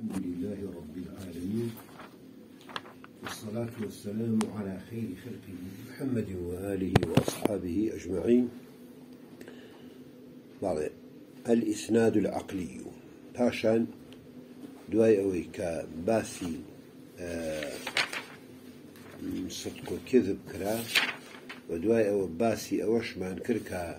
الحمد لله رب العالمين، والصلاة والسلام على خير خلقه محمد وآله وأصحابه أجمعين. بعد الإسناد العقلي باشان دواي أوي كباسي صدق وكذب كرا، ودواي أو باسي أوش ما انكر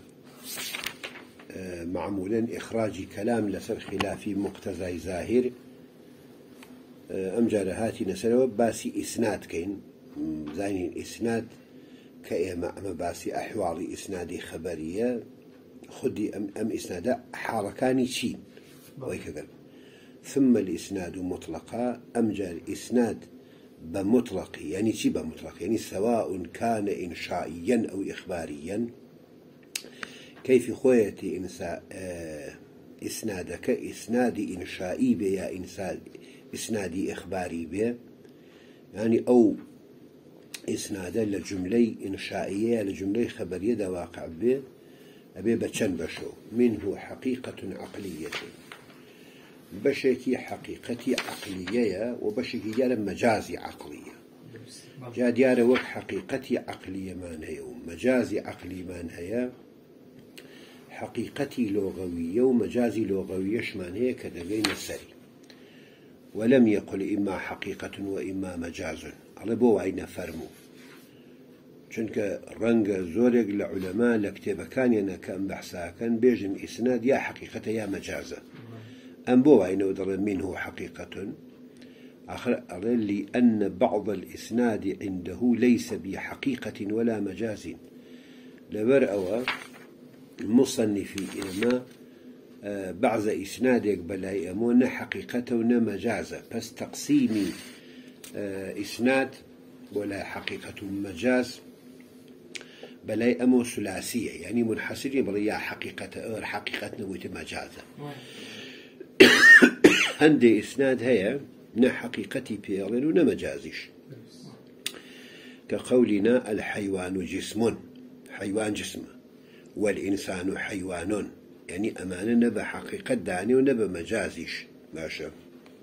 معمولا إخراج كلام لسر خلافي مقتضى ظاهر. أمجار هاتي نسلوا باسي إسناد كين زين إسناد كأما باسي أحوال إسنادي خبرية خدي أم إسناد حالكاني شين ويكذل. ثم الإسناد مطلقا أمجار إسناد بمطلق يعني شي بمطلق يعني سواء كان إنشائيا أو إخباريا. كيف خويتي إسنادك إسنادي إنشائي بي يا إسنادي إخباري بي، يعني أو إسنادا لجملة إنشائية لجملة خبرية دا واقع بي أبي بچن بشو منه حقيقة عقلية، بشكي حقيقتي عقلية وبشكي جال مجازي عقلية. جا ديار وقت حقيقتي عقلية من هي ومجازي عقلي من هي، حقيقتي لغوية ومجازي لغوية شمان هي كدبين السري. ولم يقل إما حقيقة وإما مجاز على بو عين فرمو، چونك رنگ زورق لعلماء لكتب كان ينكم بحثا كان بيجن إسناد يا حقيقة يا مجازة. أم بو عين ودر منه حقيقة آخر لأن بعض الإسناد عنده ليس بحقيقة ولا مجاز. لبر أو مصنفي إنما بعض إسنادك بلاي أمون حقيقة ونا مجازة، بس تقسيمي إسناد ولا حقيقة مجاز بلاي أمو ثلاثية، يعني منحصرين بليا حقيقة حقيقة نويت مجازة. عندي إسناد هي نا حقيقتي بيغلن ونا مجازيش، كقولنا الحيوان جسم، حيوان جسم، والإنسان حيوان، يعني أمانة نبى حقيقة داني ونبى مجازيش. ماشا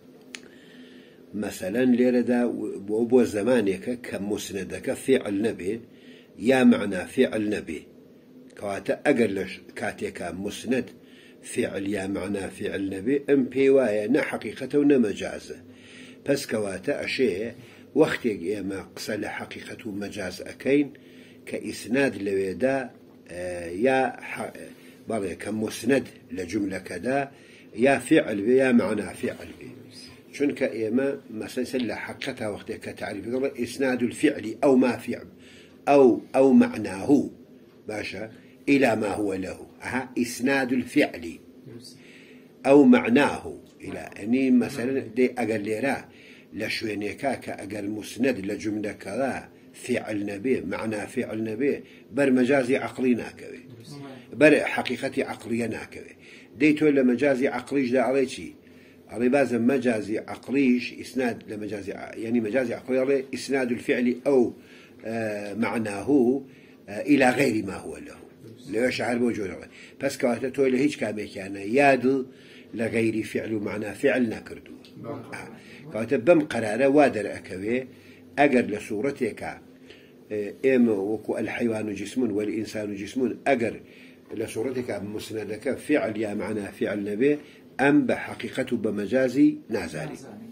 مثلا ليردا وبو زمانك كمسندك فعل نبي يا معنى فعل نبي كواتا أقلش كاتيك مسند فعل يا معنى فعل نبي ام بيوايا نا حقيقة ونا مجازة، بس كواتا أشياء وقتك ما قصل حقيقة ومجاز أكين كإسناد لويدا يا بالي كمسند لجملة كذا يا فعل بي يا معنى فعل بي. شنك إما مثلا حقتها وقت كتعريف إسناد الفعل أو ما فعل أو معناه باشا إلى ما هو له. إسناد الفعل أو معناه إلى أني مثلا دي أقل ليرا لشوينيكا كأقل مسند لجملة كذا فعل نبي معنى فعل نبي بر مجازي عقلي ناكوي بر حقيقتي عقلية ناكوي. ديتو لمجازي عقليش دا علي شي علي بازم مجازي عقليش إسناد لمجازي يعني مجازي عقلي علي إسناد الفعل أو معناه إلى غير ما هو له لو شعر موجود علي. بس كواتتو إلى هيج كاميك يعني ياد لغير فعل ومعنى فعل ناكردو كواتب بم قرارة وادر أكوي أجر لصورتك إما وكو الحيوان جسم والإنسان جسم أجر لصورتك مسندك فعل يا معنى فعل نبي أم بحقيقته بمجازي نازالي.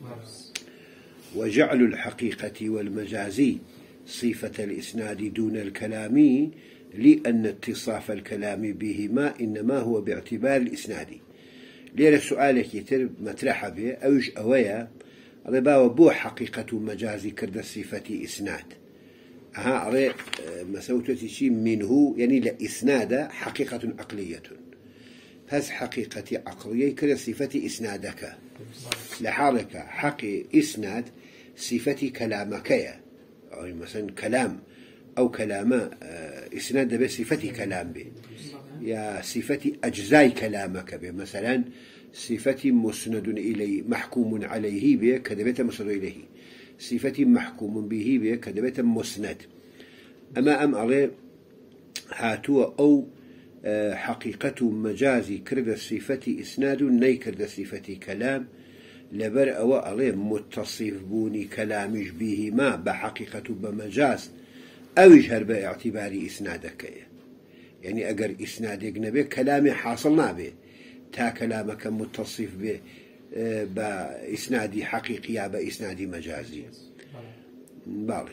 وجعل الحقيقة والمجازي صفة الإسناد دون الكلام لأن اتصاف الكلام بهما إنما هو باعتبار الإسناد. ليرى سؤالك يتر مترحة به أوش أويا ربا وبو حقيقة مجازي كرد صفة إسناد أري مسوتة شيء منه يعني لإسناد حقيقة عقلية، بس حقيقة عقلية كرد صفة إسنادك لحالك حقي إسناد صفة كلامك يعني مثلا كلام أو كلام إسناد بصفة كلام به يا صفة أجزاء كلامك به، مثلا صفة مسند إليه محكوم عليه به كذبت مسند إليه، صفة محكوم به به كذبت مسند. أما أم عليه هاتوا أو حقيقة مجازي كرد صفة إسناد ني كرد صفة كلام لبر أو عليه متصف بوني كلامش به ما بحقيقة بمجاز أو يجهر باعتبار إسنادك يعني أجر إسنادك نبي كلامي حاصل نابه تا كلامك متصف به بإسنادي حقيقي يا بإسنادي مجازي بالي.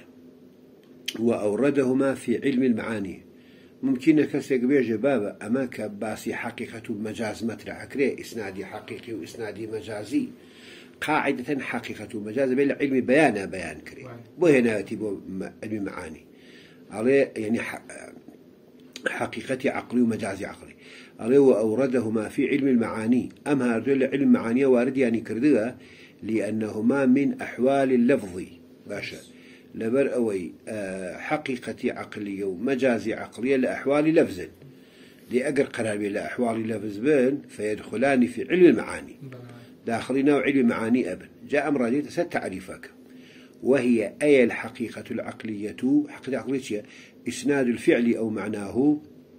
وأوردهما في علم المعاني ممكن كسيك بيجي بابا أما كباسي حقيقة المجاز مطرح كري إسنادي حقيقي وإسنادي مجازي قاعدة حقيقة المجاز بلا علم بيان كري بو هنا تبو علم معاني عليه يعني حقيقة عقلي ومجازي عقلي عليه. وأوردهما في علم المعاني أم هذول علم معاني وارد يعني كردها لأنهما من أحوال اللفظ باشا لبر أوي حقيقة عقلية ومجازي عقلية لأحوال لفظ لأجر قرار بلا أحوال لفظ بين فيدخلان في علم المعاني داخلين علم معاني أبن. جاء أمر ست تعريفك وهي أي الحقيقة العقلية حقيقة عقلية إسناد الفعل أو معناه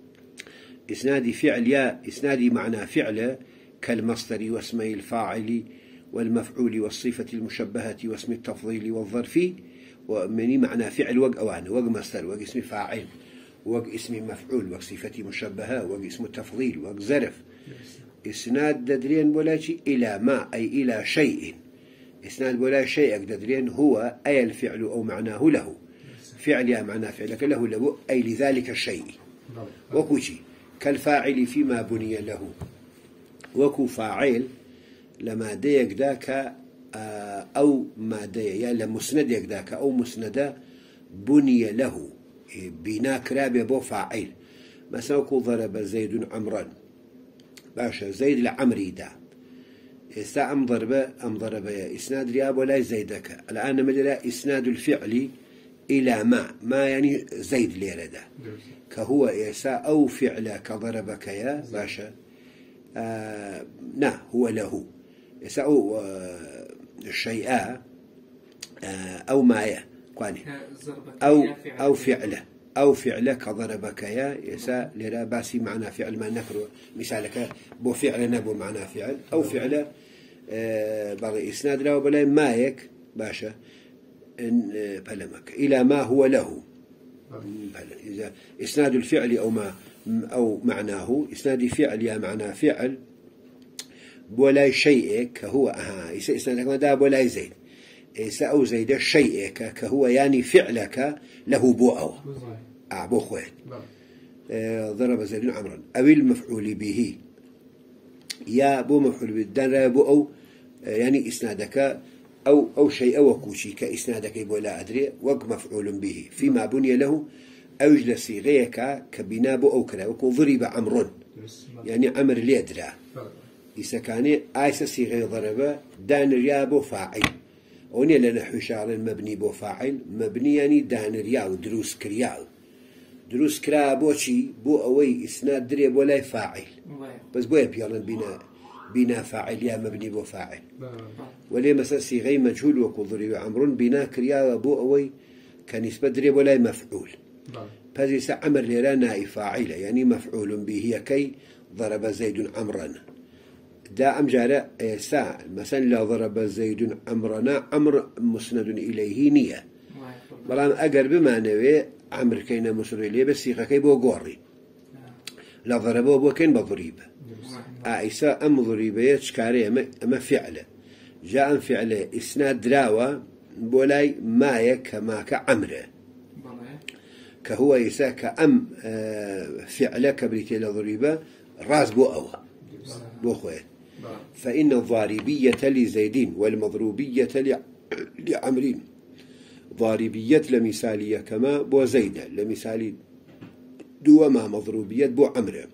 إسناد فعل يا إسناد معنى فعل كالمصدر واسمي الفاعل والمفعول والصفة المشبهة واسم التفضيل والظرف ومني معنى فعل وق أوان وق مصدر وق اسم فاعل وق اسم مفعول وق صفة مشبهة وق اسم التفضيل وق ظرف. إسناد ددرين ولا شيء إلى ما أي إلى شيء إسناد ولا شيء ددرين هو أي الفعل أو معناه له فعل يا معنى فعلك له أي لذلك الشيء وكوشي كالفاعل فيما بني له وكو فاعل لما ديك ذاك أو ما دي يا لمسند ذاك أو مسند بني له بناء كرابي بو فاعل مثلا كو ضرب زيد عمرا باشا زيد لعمري دا استا أم ضرب إسناد رياب ولا زيدك الآن مجرى إسناد الفعل إلى ما يعني زيد ليرة دا كهو إسا أو فعل كضربك يا باشا هو له إسا أو الشيء أو ما كواني أو فعل كضربك يا يسا لرا باسي معنى فعل ما نكره مثالك بو فعل نبو معنى فعل أو فعل بغي إسناد له بلا مايك باشا بلمك إلى ما هو له إذا إسناد الفعل أو معناه إسناد فعل يا معنى فعل ولا شيء كهو إسنادك ما دا ولا زيد إسا أو زيد الشيء كهو يعني فعلك له بو أو بو خوات ضرب زيد عمرا أو المفعول به يا بو مفعول بالدان بو أو يعني إسنادك أو شيء وكوشي كإسنادك يبو لا أدري وق مفعول به فيما بني له أوجل صيغيك كبناء بو أو كلا وكو ضرب عمر يعني عمر ليدرا إذا كان آيس صيغي ضرب دان ريابو فاعل وني لنا حشار مبني بو فاعل مبني يعني دان رياو دروس كرا بوشي بو أوي إسناد دريب ولا فاعل بس بو يبيالن بنا فاعل يا مبني بو فاعل وليه مثلا صيغي مجهول وكو ضرب عمر بنا كريا بو أوي كنسبة دريب ولا مفعول فهذا عمر لنا نائب فاعل يعني مفعول به كي ضرب زيد عمرا دا أمجارة ساعة مثلا لا ضرب زيد عمرنا عمر مسند إليه نية بلام أقر بما نوي عمر كينا مسند إليه بس سيغا كي بو قوري لا ضربه بو كين بضريبة إساء أم ضريبة يتشكاري أما فعله جاء فعله إسناد دراوة بولاي مايا كما كعمره كهو إساء كأم فعله كبريتي لضريبة راس بو أوى بو خوات فإن الضاربية لزيدين والمضروبية لعمرين ضاربية لمثالية كما بو زيدة لمثالي دوما مضروبية بو عمره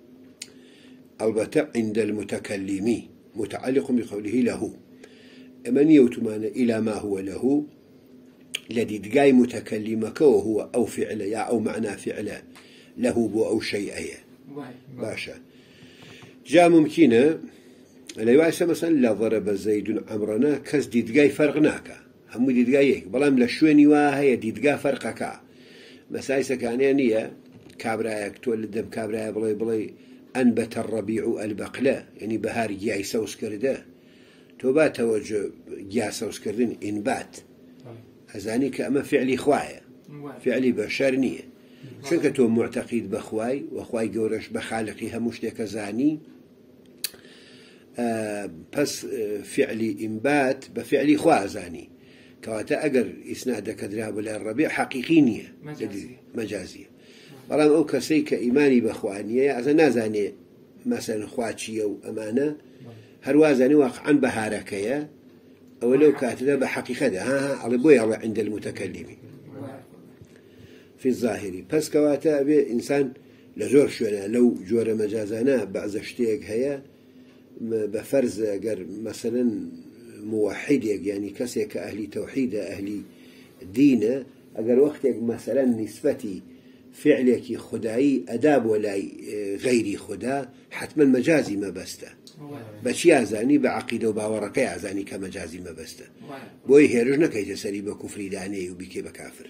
البتة عند المتكلم متعلق بقوله له من يوتمان إلى ما هو له الذي دقاي متكلمك وهو أو فعل يا أو معنى فعل له بو أو شيء باشا جاء ممكنة لا يعيش مثلا لا ضرب زيد عمرنا كز ديدقاي فرقناك هم ديدقايك بلام لشويني واهي ديدقا فرقك مسايسة كانية كابرايك تولد دم كابرايك بلاي أنبت الربيع البقلاء يعني بهار جاي سوس كرده توبا توجه جاسة وسكردين إنبات أزاني كأما فعلي خوايا فعلي بشرنية شنكتو معتقد بخواي وخواي جورش بخالقها مشتك زاني بس فعلي إنبات بفعلي خوا زاني كواتا أجر إسنادك دراب ولا الربيع حقيقينية مجازية بلام أو كسيك إيماني بخوانية أزنا زاني مثلا خواتشية وأمانة هروازاني واقعا بهاركية أو لو كاتنا بحقيقة ها على بوي الله عند المتكلمين في الظاهر بس كواتا إنسان لزور شونا لو جور مجازنا بعض اشتياق هيا بفرز أجر مثلا موحد يعني كسيك أهلي توحيد أهلي دين أجر وقتك مثلا نسبتي فعلك خدائي أداب ولا غيري خدا حتما مجازي ما بسته بشي أزاني بعقيدة وباورقي أزاني كمجازي ما بسته بوي هيرجنا كي تسري بكفري داني وبكي بكافر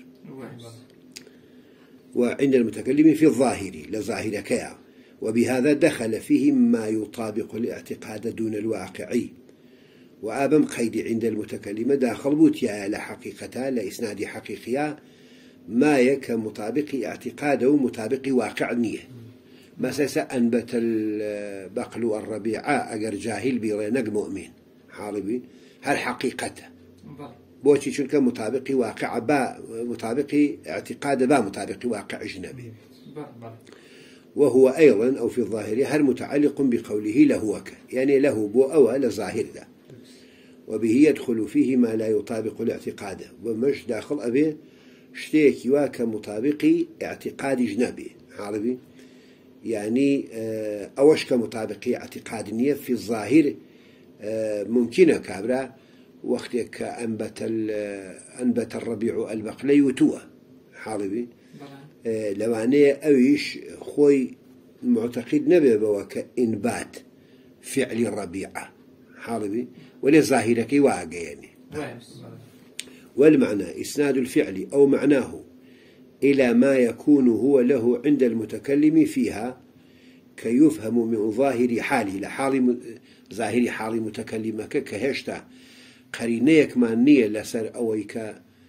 وعند المتكلم في الظاهر لظاهر كيا وبهذا دخل فيه ما يطابق الاعتقاد دون الواقعي وآبم قيد عند المتكلم داخل بوتيا لحقيقتها لإسناد حقيقية ما يك مطابق اعتقاده ومطابق واقع نية مساسا أنبت البقل والربيعة أجر جاهل بيرينق مؤمن حاربي هل حقيقته بوشي شنك مطابق واقع با مطابق اعتقاد با مطابق واقع أجنبي وهو أيضا أو في الظاهر هل متعلق بقوله لهوك يعني له بو أو لظاهر ده وبه يدخل فيه ما لا يطابق الاعتقاد ومش داخل أبيه شتيك يواك مطابق اعتقاد جنبي عربي يعني أوش كمطابق اعتقاد نية في الظاهر ممكنة كابرا وقتك أنبت الربيع البقلي وتوى عربي لوانية أويش خوي معتقد نبي بوك إنبات فعل الربيعة عربي ولظاهرك واقع يعني والمعنى إسناد الفعل أو معناه إلى ما يكون هو له عند المتكلم فيها كيفهم من ظاهر حاله لحال ظاهر حال متكلمك كهشتا قرينيك مانية لسر أويك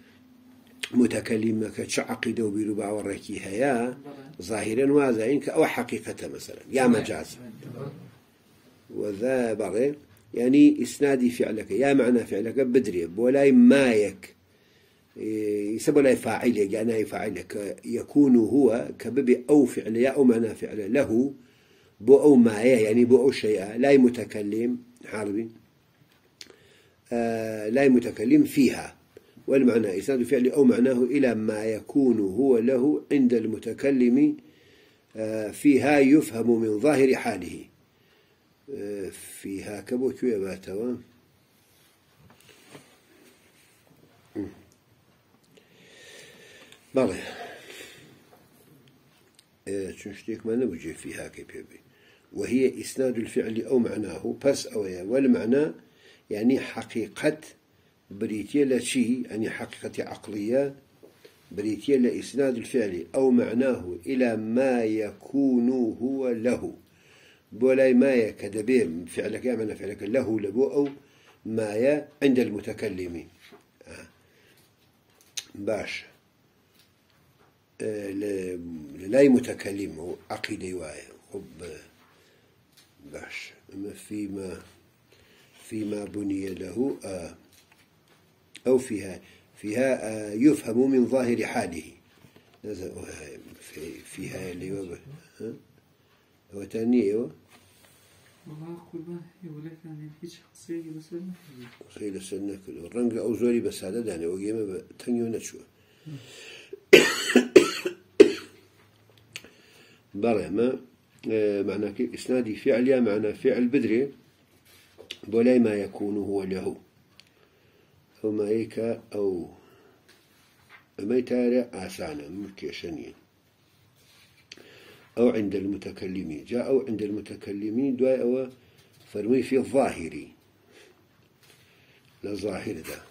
متكلمك تعقد وبيربع وركي هيا ظاهرا وازعينك أو حقيقة مثلا يا مجاز وذا بغير يعني إسنادي فعلك يا معنى فعلك بدري ولا مايك يسبب لا فاعل يعني فاعلك يكون هو كبب أو فعل يا أو معنى فعل له بو أو مايا يعني بو أو شيء لا متكلم حربي لا متكلم فيها والمعنى إسناد فعل أو معناه إلى ما يكون هو له عند المتكلم فيها يفهم من ظاهر حاله فيها كبو كوي باتوا بله تنشتيك ما نبجي فيها كبيبي وهي إسناد الفعل أو معناه بس أو والمعنى يعني حقيقة بريتية لشيء يعني حقيقة عقلية بريتية لإسناد الفعل أو معناه إلى ما يكون هو له بولاي مايا كدبير فعلك يا معنى فعلك له لبو أو مايا عند المتكلمين باش لا متكلم عقيدة وايا خب باش فيما بني له أو فيها يفهم من ظاهر حاله فيها اللي هو هو تاني هو والله قربان ولا كان هيك شخصية بس خيل السنة كله الرنج أو زوري بس هذا داني وجيمة تاني ونشوه بله ما معنى إسنادي فعل يا معنى فعل بدري بولاي ما يكون هو له أو ما هيك أو ما يتارع آسانا مكيشنين أو عند المتكلمين جاء أو عند المتكلمين دواء أو فرمي في الظاهري للظاهر ده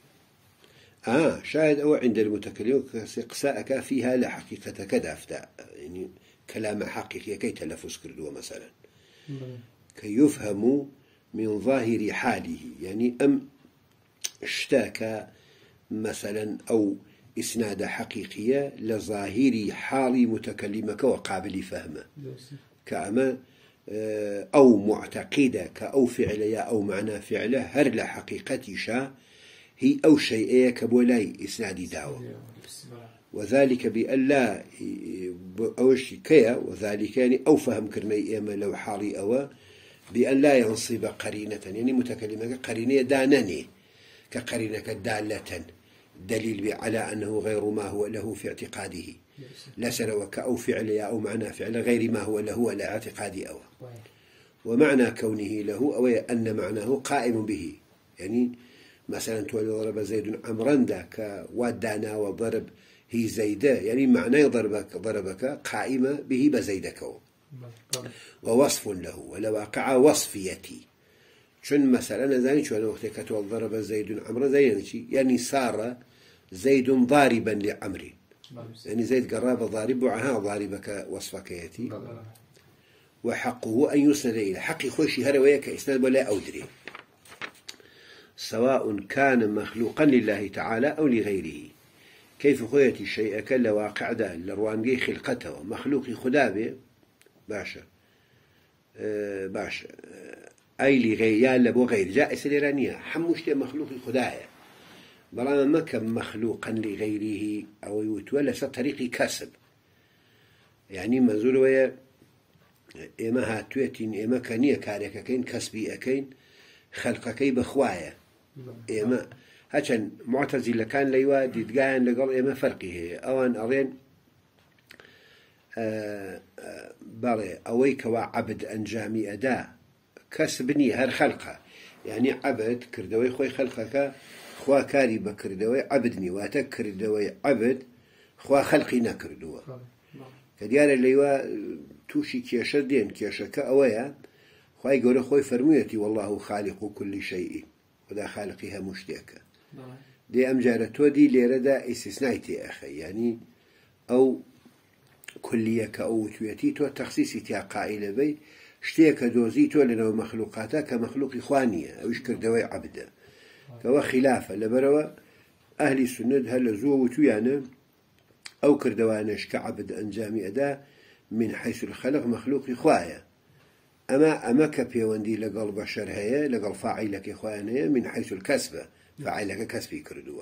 شاهد أو عند المتكلمين قساءك فيها لحقيقة كذا أفتاء يعني كلام حقيقي كي تلفظ كردوه مثلا كي يفهم من ظاهر حاله، يعني أم اشتاك مثلا أو إسناد حقيقية لظاهر حال متكلمك وقابل فهمه كأما أو معتقدة كأو فعلية أو معنى فعله هر لحقيقة شا هي أو شيء كبولاي إسناد داوة، وذلك بأن لا أوش كيا، وذلك يعني أو فهم كرني إما لو حالي أو بأن لا ينصب قرينة، يعني متكلمة قرينة دانني كقرينة دالة دليل على أنه غير ما هو له في اعتقاده، لا سلوك أو فعل أو معنى فعل غير ما هو له على اعتقاد أو، ومعنى كونه له أو أن معناه قائم به، يعني مثلا تولي ضرب زيد عمرا ذاك ودانا وضرب هي زيدة، يعني معنى ضربك قائمة به بزيدك، ووصف له ولواقع وصفيتي، شن مثلا نزاني شو أنا وقتك ضرب زيد عمرا زي يعني صار زيد ضاربا لعمر، يعني زيد قرابة ضارب وعها ضاربك وصفك ياتي، وحقه أن يسند إلى حق خوشي هرويك إسناد ولا أودري، سواء كان مخلوقا لله تعالى أو لغيره، كيف خويتي الشيء كلا واقع ده لروانجي خلقته مخلوق خدابه باشا باشا أي لغير لبو غير جائز لرانيا حموشت مخلوق خدايا بلا ما كان مخلوقا لغيره أو يتولى طريق كسب، يعني منزول ويا إما هاتويتين إما كانية كاريكا كين كسبي أكين خلقكي بخوايا إما هاتشان معتزلة كان ليوا ديدقان لقال إما فرقه أوان أرين بالي أويك وعبد أنجامي أداء كسبني هر خلقه، يعني عبد كردوي خوي خلقك خوا كاري بكردوي عبدني واتك كردوي عبد خوا خلقي نكردوا كديار اللي توشي كيشة دين كيشة كأويا خوا يقول خوي فرميتي والله خالق كل شيء وذا خالقها مشتاكة دي أمجارته دي ليردا استثنائتي أخي، يعني أو كلية كأو تويتيتو تخصيصي تيا قائلة بي شتيك دوزيتو لأنه مخلوقاتا كمخلوق إخوانية أو يشكر دواء عبدا كوا خلافة لبروا أهل السنة هل زوتو يعني أو كردوانش كعبد أنجامي أدا من حيث الخلق مخلوق إخوايا، أما كبيواندي لقل بشر هيا لقل فاعلك إخوانية من حيث الكسبة فاعلك كسبي كردوا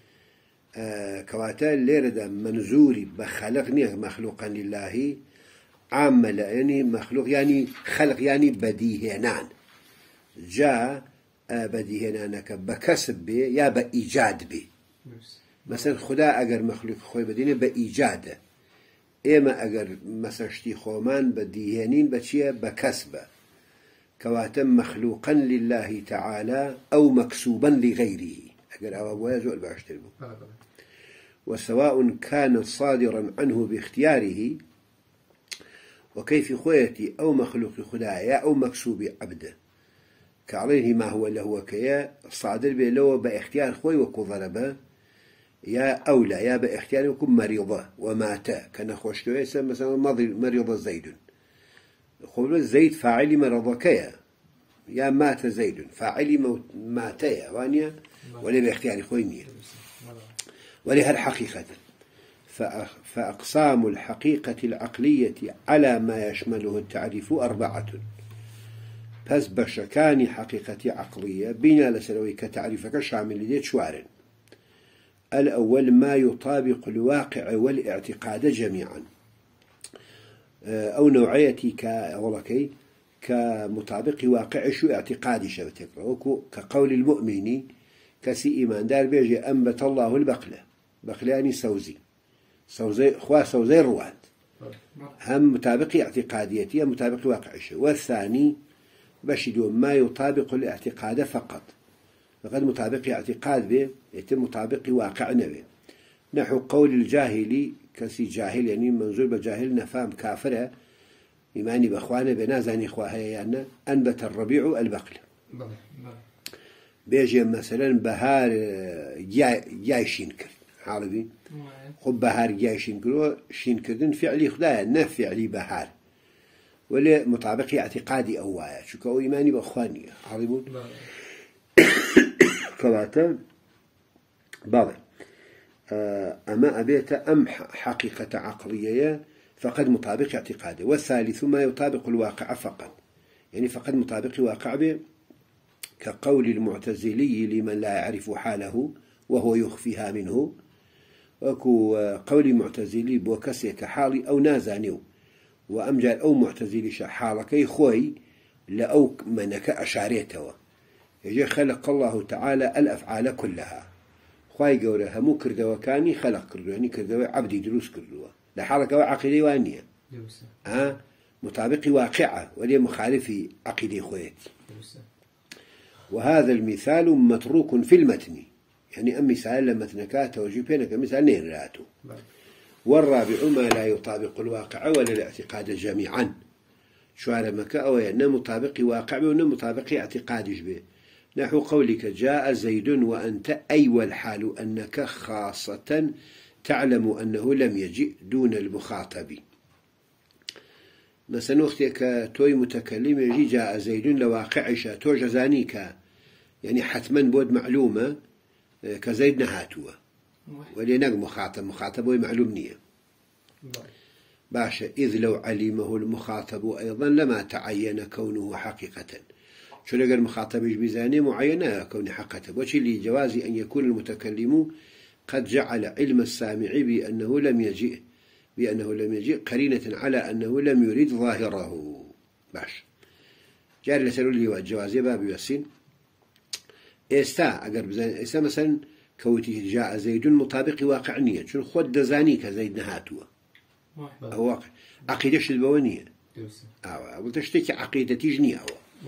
كواتا ليردا منزوري بخلقني مخلوقا لله عامل، يعني مخلوق يعني خلق يعني بديهنان جاء بديهنانك بكسب به يا بإيجاد به، مثلا خدا أجر مخلوق خوي بدينه بإيجاده، إما أجر مثلا شتي خومان بديهنين بتشيه بكسبه كواتم مخلوقا لله تعالى أو مكسوبا لغيره أجر أبوه زول باشتربه، وسواء كان صادرا عنه باختياره وكيف خويتي أو مخلوق خدايا أو مكسوب عبده كعليه ما هو له كيا صادر به له باختيار خوي وكضربه يا أولى يا باختيار وكم مريضة ومات كان خوش كويسة مثلا مريضة زيد خبر زيد فاعلي مرض كيا يا مات زيد فاعلي ماتيا وانيا ولا باختيار خوينيا ولها الحقيقة، فأقسام الحقيقة العقلية على ما يشمله التعريف 4، بس بشكان حقيقة عقلية بنا لسلوي كتعريفك شامل لديت شوارن. الأول ما يطابق الواقع والاعتقاد جميعا، أو نوعيتي كمطابق واقع شو اعتقادي شبتك كقول المؤمن كسي إيمان دار بيجي أنبت الله البقلة بقلاني سوزي خوا سوزي رواد هم مطابق اعتقاديتي هم مطابق واقعي، والثاني بشدوا ما يطابق الاعتقاد فقط، فقد مطابق اعتقاد به يتم مطابق واقع به، نحو قول الجاهلي كسي جاهل يعني منظور بجاهل نفهم كافرة إيماني بأخوانا بنازاني خواها يعني أنبت الربيع البقلة بيجي مثلا بهار جاي شينكر عربي خب بهار جاي شينكر شينكردن فعلي خدايا نفعلي بهار ولا مطابق اعتقادي أو وايا شو كأو إيماني بأخواني عظيمون كواتا بعض أما أبيت أم حقيقة عقلية فقد مطابق اعتقادي. والثالث ما يطابق الواقع فقط، يعني فقد مطابق واقع به، كقول المعتزلي لمن لا يعرف حاله وهو يخفيها منه، وكو قول المعتزلي بوكسيك حالي أو نازانيو وأمجال أو معتزلي حالك خوي لأو منك أشاريته. يجي خلق الله تعالى الأفعال كلها، خواي قولها مو كردوا كاني خلق كردوا، يعني كردوا عبدي دروس كردوا لحالك وعقيدة وانية مطابق واقعة ولي مخالفي عقيدة خويت. وهذا المثال متروك في المتن، يعني أم مثال لما تنكاته وجيبينك مثال نيراتو. والرابع ما لا يطابق الواقع ولا الاعتقاد جميعا، شو على مكا أو يعني مطابق واقع ولا مطابق اعتقاد به، نحو قولك جاء زيد وأنت أي والحال أنك خاصة تعلم أنه لم يجئ دون المخاطب. مثلا وقتك توي متكلم يجي جاء زيد لواقعش تو جزانيك، يعني حتما بود معلومة كزيد نهاتوه ولينك مخاطب ومعلوم نية باشا، إذ لو علمه المخاطب أيضا لما تعين كونه حقيقة. شو لقى المخاطب بزاني معينة كون حقيقة، وشي لجواز أن يكون المتكلم قد جعل علم السامع بأنه لم يجئ قرينة على أنه لم يريد ظاهره. باش جاري لسألوا لي والجوازية باب يوسين أقرب بزاني إستا مثلا كوتي جاء زيد مطابق واقعنية، شو خود دزاني كزيد نهاتوه أو واقع عقيدة البوانية أو تشتكي عقيدة تجني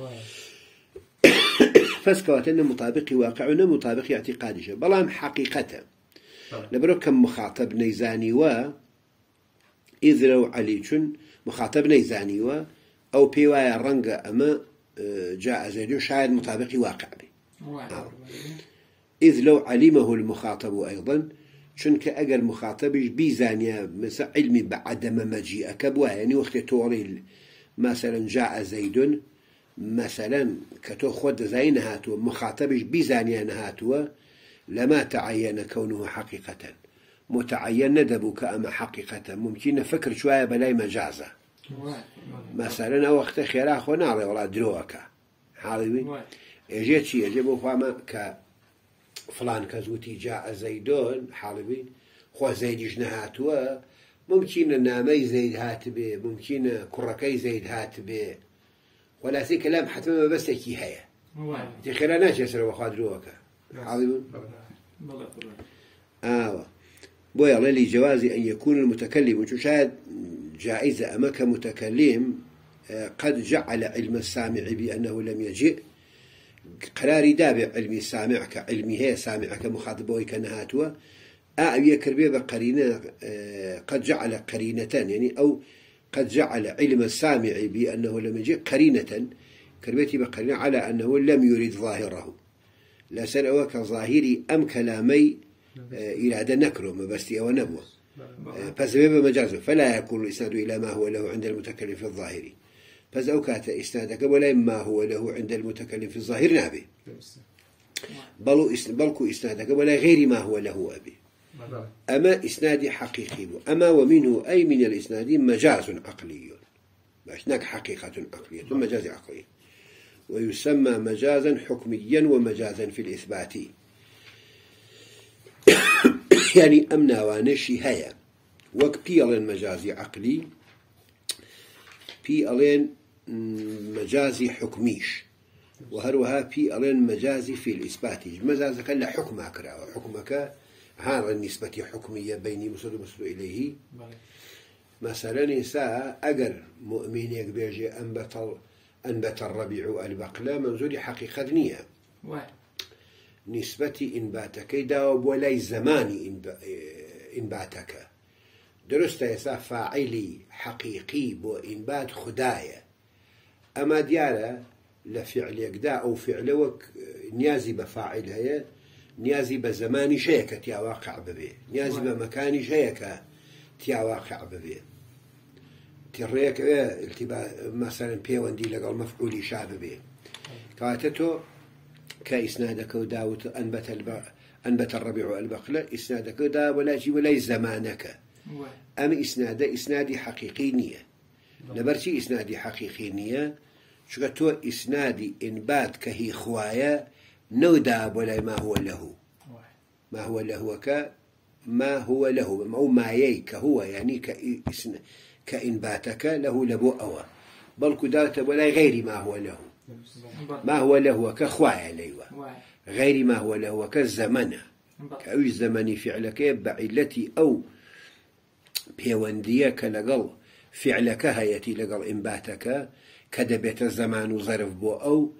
فسكواتنا مطابق واقعنا مطابق اعتقادي بلام حقيقته لبرو كم مخاطب نيزاني إذ لو عليكن مخاطب نيزاني أو بيوايا رنقة أما جاء زيد شاهد مطابق واقع به. إذ لو علمه المخاطب أيضا شنك أجل مخاطبش بيزانيا مثلا علمي بعدم مجيئك بوا، يعني وقت توريل مثلا جاء زيد مثلا كتو خود زين هاتو مخاطبش بيزانيا نهاتو لما تعين كونه حقيقة، متعين ندبك أما حقيقة ممكن فكر شوية بلاي مجازة مثلا أو وقت خيراخ ونعري ولا دروك حالوي يجيت شيء يجيبه فاما فلان كزوتي جاء زيدون حالوي خو زيد جنهاتو ممكن نامي زيد هاتبه ممكن كركي زيد هاتبه ولا سي كلام حتما بس يكي هيا تخيلنا جسر وخادروك حالوي بويا للي جواز أن يكون المتكلم وتشاهد جائزة أمك متكلم قد جعل علم السامع بأنه لم يجئ قرار دابع علمي السامع كعلمي هي سامع كمخاطبه كنهاتوا يكربيه بقرينة قد جعل قرينة، يعني أو قد جعل علم السامع بأنه لم يجئ قرينة كربيتي بقرينة على أنه لم يريد ظاهره، لا سنأوى كظاهري أم كلامي إرادة نكره مبستي أو نبوة فسبب مجازه فلا يكون الإسناد إلى ما هو له عند المتكلم في الظاهر، فزأوكات إسنادك ولا ما هو له عند المتكلم في الظاهر نابي بلكو إسنادك ولا غير ما هو له أبي. أما إسنادي حقيقي أما ومنه أي من الإسناد مجاز عقلي، هناك حقيقة عقلية ثم مجاز عقلي، ويسمى مجازا حكميا ومجازا في الإثبات. يعني أمنا وانشي هيا وكبيالين مجازي عقلي بيالين مجازي حكميش وهروها بيالين مجازي في الإثبات. مجازك لا حكمك حكمك هذا النسبة حكمية بيني مسلم إليه. مثلا نساء أجر مؤمن يقبيجي أنبت الربيع البقلة منزول حقيقة نية نسبة إنباتك داوب ولا زمان إنباتك درست يسا فاعلي حقيقي بو إنبات خدايا أما ديالا لفعل يقدا أو فعل وك نيازي بفاعل هي نيازي بزمان شيكة تيا واقع ببي نيازي بمكان شيكة تيا واقع ببي تريك التباس مثلا بيوندي لقال مفعول شاب به كاتتو كإسنادك وداوت أنبت الربيع البقلة إسنادك ودا ولا جي ولا زمانك أم إسنادي حقيقي نية لبرشي إسنادي حقيقي نية شو تو إسنادي إنبات كهي خوايا نوداب ولا ما هو له ما هو له ما هو له أو ما يك هو يعني كإنباتك له لبو أوا بل كدات ولا غير ما هو له ما هو له كخوايا ليوا غير ما هو له كالزمنة كأوي الزمن فعلك بعلتي أو بيونديك لقل فعلك هيتي لقل إنباتك كدبت الزمان ظرف بو أو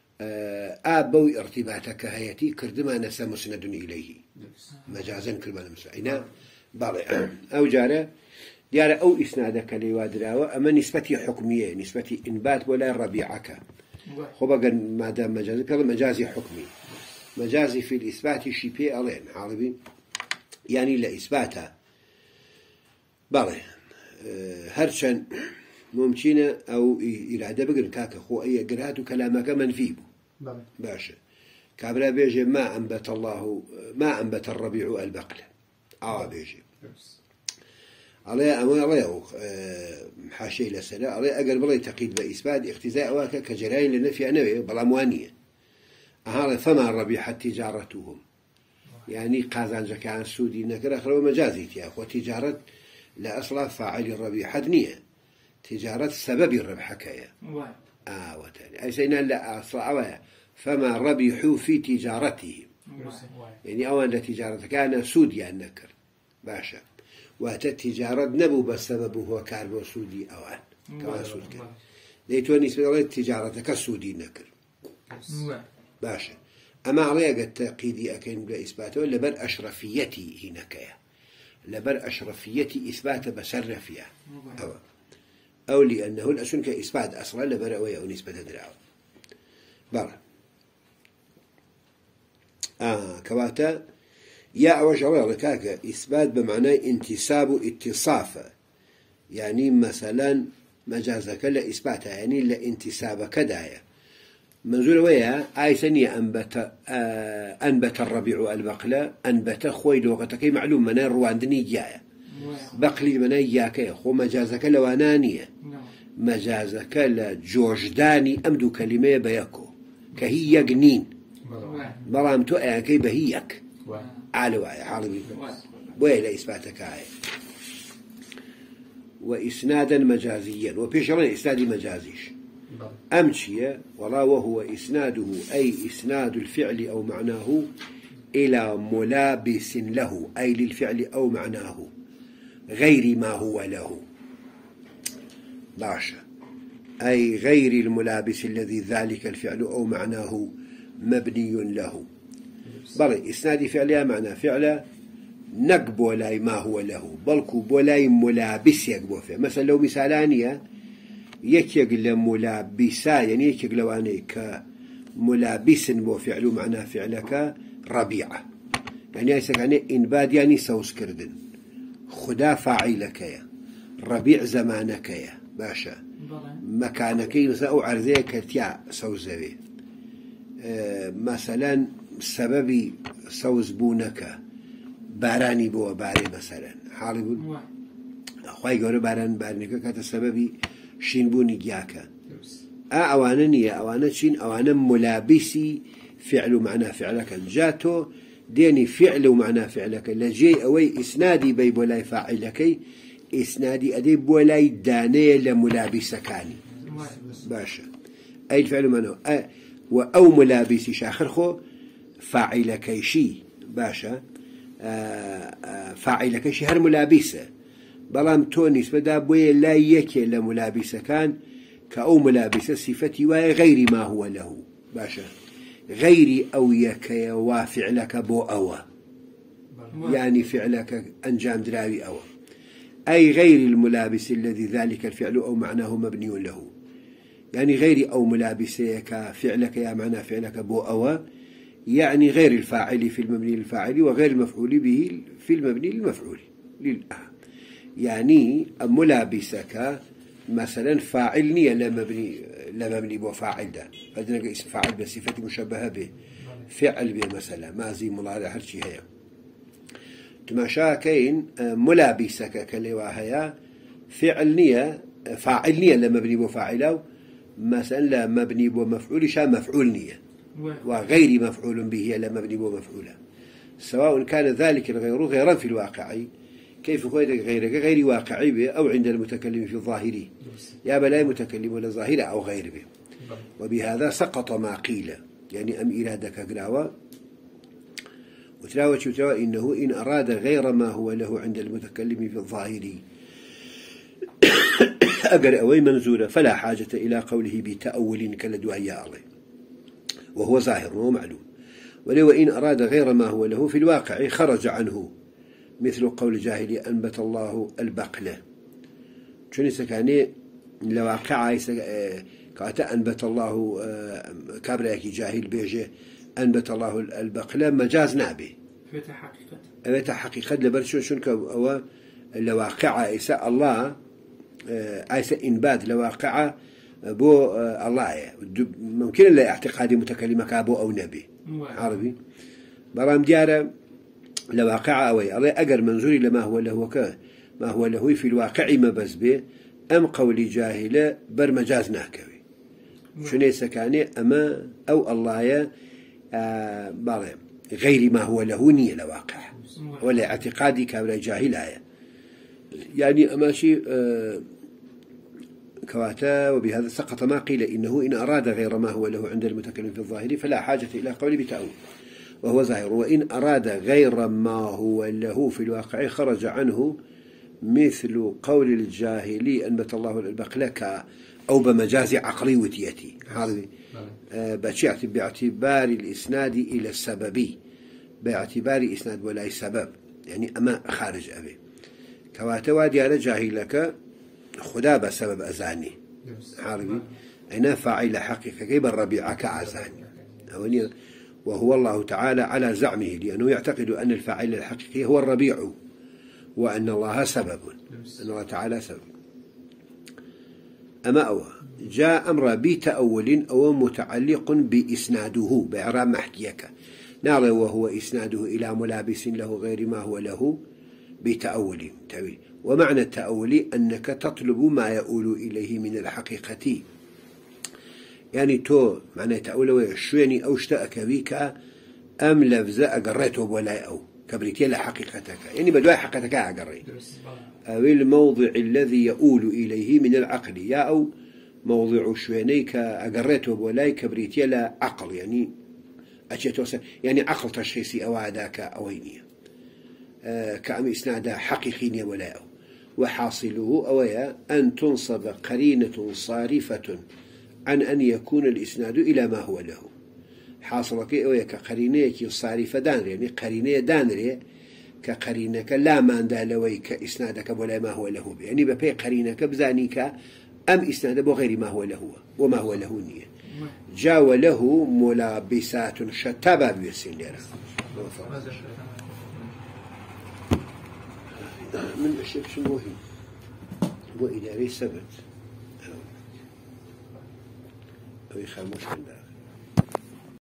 آبو ارتباطك هيتي كردما نسى مسند إليه مجازا كردما نسى بالي أو جارة ديار أو إسنادك لوادراوة أما نسبة حكمية نسبة إنبات ولا ربيعك خو بقى ما دام مجازي كذا مجازي حكمي مجازي في الإثبات شيء ألين عربي يعني لإثباتها بالي هرشان ممكن أو إرادة بقرن كاك خو أي قرات كلامك منفي باشا كابرا بيجي ما أنبت الربيع البقلة بيجي عليه عليه حاشي لسنة عليه أقل بلي تقييد بإثبات اختزاء واك كجرائم لنفي نوي بالأموانية هذا فما ربحت تجارتهم يعني قازان جكان سودي نكر أخر ومجازي يا أخو تجارة لا أصلا فاعل الربيح نية تجارة سبب الربح كيا وتاني أي سينا لا أصلا فما ربحوا في تجارتهم يعني أولا تجارة كان سودي النكر باشا وتتجارة نبو بسببه هو كاربو سودي أوان كما سود كان ليتوني سبب التجارة كسودي نكر باشا أما عليه قد تقيدي أكين بلا إثباته لبر أشرفيتي هناك لبر أشرفيتي إثبات بسرفية أو لأنه الأسن كإثبات أصلا لبر أوي أو نسبة دراو برا كواتا يا أوج الله كاكا إثبات بمعنى انتساب اتصافة يعني مثلا مجازك لا إثباتها يعني لا انتسابك داية منزول ويا آيسني أنبت الربيع البقلة أنبت خوي لغتك معلوم من الرواندني جاية بقلي من إياك خو مجازك لوانانية مجازك لجوجداني أمدو كلمة بيكو كهي يقنين برام تؤيا كي بهيك على حالبي ويلا إثباتك آية وإسنادا مجازيا وبيشرنا إسناد مجازيش أمشي ولا وهو إسناده أي إسناد الفعل أو معناه إلى ملابس له أي للفعل أو معناه غير ما هو له باشا أي غير الملابس الذي ذلك الفعل أو معناه مبني له بل إسناد فعل معنى فعل نقب ولا ما هو له بلكو ولا ملابس يقبو فيه مثلا لو مثالانية يكيق ملابسا يعني يكيق لواني كملابس وفعل معنى فعلك ربيعة يعني يعني إنباد يعني سوس كردن خدا فاعلك يا ربيع زمانك يا باشا مكانك مثلا أو عرضيك تيا سوزوي مثلا سببي سوز بونك باراني بو باري مثلا حالي بون أخوي قولوا بارانك كانت سببي شين بوني جاكا أوانا نية أوانا شين أوانا ملابسي فعل معنى فعلك جاتو ديني فعل معنى فعلك لجي أوي إسنادي بي بولاي فاعلكي إسنادي أدي بولاي داني لملابسكاني باشا أي فعل معنى أو ملابسي شاخرخو فاعلكي شي باشا فاعلكي شي هر ملابسة بلام تونس بدا بوي لا يكي لملابسة كان كأو ملابسة صفتي وغير ما هو له باشا غير أو يكي وفعلك بو أوا يعني فعلك أنجام دراوي أوا أي غير الملابس الذي ذلك الفعل أو معناه مبني له يعني غير أو ملابسيك فعلك يا معنى فعلك بو أوا يعني غير الفاعل في المبني للفاعل وغير المفعول به في المبني للمفعول يعني ملابسك مثلا فاعل نية لمبني بو فاعل ده فدنا اسم فاعل بصفة مشبهة به فعل به مثلا ماضي مضارع هرشي هي تماشا كاين ملابسك كلوا هيا فعل نية فاعل نية لمبني بو فاعله مثلا لا مبني بو مفعول شا مفعول نية وغير مفعول به لا مبني بو مفعوله سواء كان ذلك الغير غيرا في الواقع كيف هو غير واقعي به أو عند المتكلم في الظاهر يا بلا متكلم ولا ظاهر أو غير به وبهذا سقط ما قيل يعني أم إرادك قراوة وتراوى إنه إن أراد غير ما هو له عند المتكلم في الظاهر أقر أوي منزولة فلا حاجة إلى قوله بتأول كالدعاء الله وهو ظاهر وهو معلوم ولو إن أراد غير ما هو له في الواقع خرج عنه مثل قول جاهلي أنبت الله البقلة شنو سكاني لواقع كاتا أنبت الله كابريكي جاهل بيجي أنبت الله البقلة مجاز نابي فتا حقيقة لبرشو شنك أو لواقع إيسا الله إيسا إنبات لواقع بو الله ممكن لا اعتقادي متكلمك أبو أو نبي عربي برام ديارة لواقع أوي الله أجر منزوري لما هو له ما هو له في الواقع ما بس به أم قول جاهلة برمجاز ناكوي شنو سكاني أما أو الله يا غير ما هو له نية لواقع ولا اعتقادي كابلا جاهلة يعني أما شيء كواتا وبهذا سقط ما قيل إنه إن أراد غير ما هو له عند المتكلم في الظاهر فلا حاجة إلى قول بتأويل وهو ظاهر وإن أراد غير ما هو له في الواقع خرج عنه مثل قول الجاهلي أنبت الله البقلة أو بمجاز عقلي وتيتي هذا باعتبار الإسناد إلى السبب باعتبار إسناد ولا سبب يعني أما خارج أبي كواتا ديال جاهلك خدا بسبب أزاني عربي أنا فاعل حقيقة كيف الربيع كأزاني وهو الله تعالى على زعمه لأنه يعتقد أن الفاعل الحقيقي هو الربيع وأن الله سبب أن الله تعالى سبب أما أو جاء أمر بتأول أو متعلق بإسناده بإعراب محكيك نرى وهو إسناده إلى ملابس له غير ما هو له بتأول تأويل ومعنى التأول أنك تطلب ما يؤول إليه من الحقيقة يعني تو معنى تأول ويشويني أو اشتأك بك أم لفظة أقريته ولا أو كبريتي لحقيقتك يعني بدواء حقيقتك أقري أو الموضع الذي يؤول إليه من العقل يا أو موضع شوينيك أقريته ولا كبريتي لا عقل يعني أشياء يعني عقل تشخيصي أو هذاك أوينية كأم إسنادها حقيقية ولا أو وحاصله أويا أن تنصب قرينة صارفة عن أن يكون الإسناد إلى ما هو له حاصلك أويا كقرينة صارفة دانري يعني قرينة دانري كقرينك لا من دالوي كإسنادك ولا ما هو له يعني ببي قرينك بزانيك أم إسناد بغير ما هو له وما هو له نية جاء له ملابسات شتابة بيسين لنا من الشيء شو مهم وإداري سبت أو يخاموش عندنا